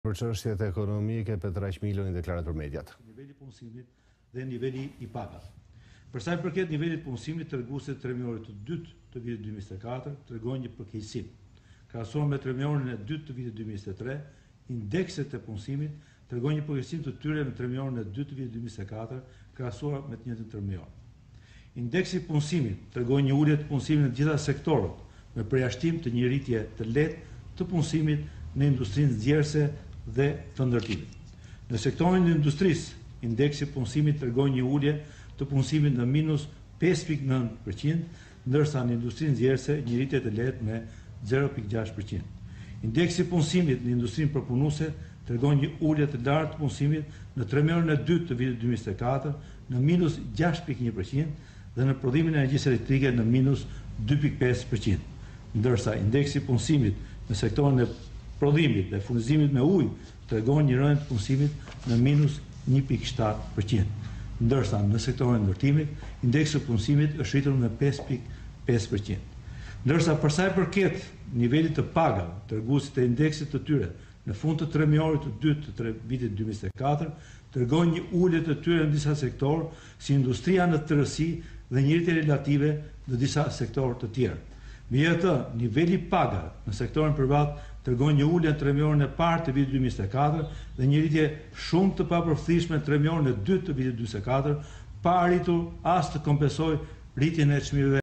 Për çështjet ekonomike, Petraq Miloni deklarat për mediat. Niveli punësimit dhe niveli i pagat. Për sa i përket nivelit punësimit, treguesit tremiorit të dytë të vitit 2024 tregojnë një përkeqësim. Krahasuar me tremiorin e dytë të vitit 2023, indekset e punësimit tregojnë një përkeqësim të tyre me tremiorin e dytë të vitit 2024 krahasuar me të njëjtin tremior. Indeksi i punësimit tregon një ulje të punësimit në të gjitha sektorët, me përjashtim të një rritje të lehtë të punësimit në industrinë nxjerrëse dhe të ndërtimit. Në sektorin e industrisë, indeksi i punësimit tregon një ulje të punësimit në minus 5.9%, ndërsa në industrinë nxjerrëse një rritje të lehtë me 0.6%. Indeksi i punësimit në industrinë përpunuese tregon një ulje të lartë të punësimit në tremiorin e dytë të vitit 2024 në minus 6.1% dhe në prodhimin e energjisë elektrike në minus 2.5%, ndërsa indeksi i punësimit në sektorin e prodhimit dhe furnizimit me ujë tregon një rënje të punësimit në minus 1.7%, ndërsa në sektorin e ndërtimit indeksi i punësimit është rritur me 5.5%. Ndërsa për sa i përket nivelit të pagave, treguesit e indeksit të tyre në fund të tremiorit të dytë të vitit 2024 tregojnë një ulje të tyre në disa sektorë si industria në tërësi dhe një rritje relative në disa sektorë të tjerë. Megjithatë, niveli i pagave në sektorin privat tregon një ulje në tremiorin e parë të vitit 2024 dhe një rritje shumë të papërfillshme në tremiorin e dytë të vitit 2024, pa arritur as të kompensojë rritjen e çmimeve